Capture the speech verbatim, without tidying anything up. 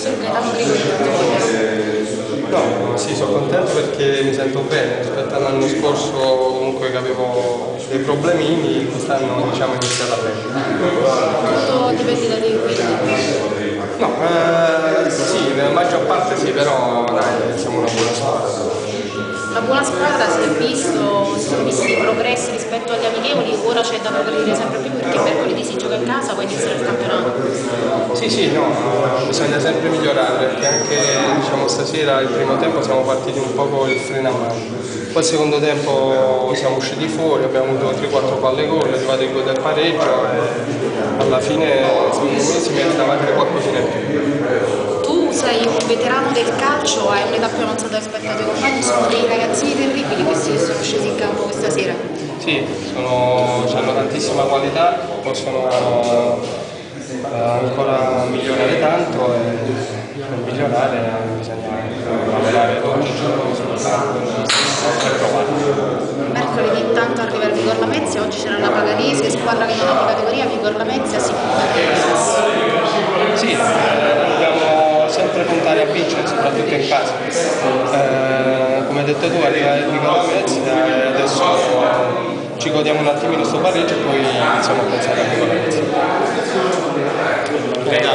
professor Gaetano Grigoli tanto libero? No, sì, sono contento perché mi sento bene rispetto all'anno scorso, comunque che avevo dei problemini, quest'anno diciamo è iniziata bene. Tutto dipende da te quindi? No, eh, sì, nella maggior parte sì, però dai, siamo una buona squadra. Una buona squadra, si è visto, si sono visti i progressi rispetto agli amichevoli, ora c'è da progredire sempre più perché mercoledì si gioca in casa, poi inizierà il campionato. Sì, sì, no, bisogna sempre migliorare perché anche diciamo, stasera il primo tempo siamo partiti un po' con il freno a mano, poi il secondo tempo siamo usciti fuori, abbiamo avuto tre quattro palle gol, è arrivato il gol del pareggio e alla fine secondo me si meritava anche qualcosina in più. Tu sei un veterano del calcio, hai un'età più avanzata rispetto ai tuoi compagni, sono dei ragazzini terribili questi che sono scesi in campo questa sera. Sì, sono, hanno tantissima qualità, possono eh, ancora migliorare tanto e per migliorare bisogna lavorare ogni giorno sul campo e provare. Mercoledì intanto arriva il Vigor Lamezia, oggi c'era la Paganese, squadra che non ha di categoria, Vigor Lamezia si Sì, eh, dobbiamo sempre puntare a vincere, soprattutto in casa. Eh, come hai detto tu, arriva il Vigor Lamezia e adesso ci godiamo un attimino sto pareggio e poi iniziamo a pensare a Vigor Lamezia.